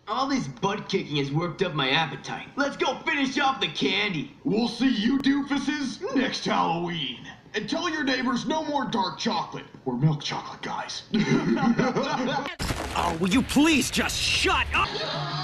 All this butt kicking has worked up my appetite. Let's go finish off the candy. We'll see you doofuses next Halloween. And tell your neighbors no more dark chocolate. Or milk chocolate, guys. Oh, will you please just shut up?